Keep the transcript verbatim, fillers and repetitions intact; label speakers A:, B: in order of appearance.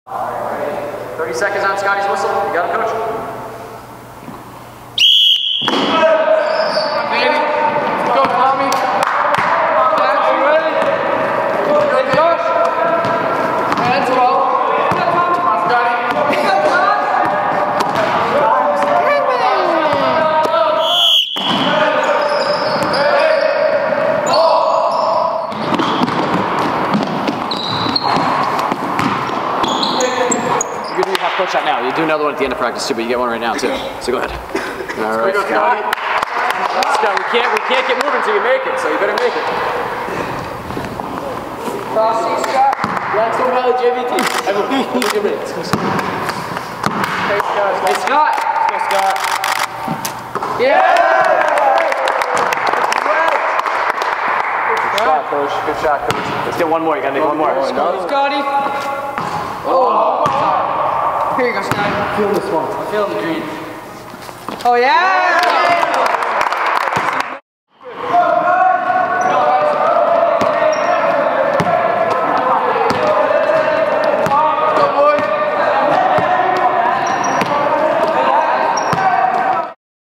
A: thirty seconds on Scotty's whistle. You got him, coach.
B: Baby, go, Tommy. That's you ready? Good coach. Hands well. Scotty.
A: You're gonna do half push shot now. You do another one at the end of practice too, but you get one right now too. So go ahead. All right, Scotty. Scott, we can't we can't get moving until you make it, so you better make it.
B: Crossy, Scott.
A: Blackstone Valley J V T. Everyone, look at me.
B: Hey, Scott.
A: Hey, Scott. Let's go, Scott.
B: Yeah!
A: Good shot, coach. Good shot, coach. Let's get one more. You gotta make one more.
B: Scotty. Oh. Here you go, Scotty.
A: Feel this one.
B: I'm feeling the green. Oh, yeah!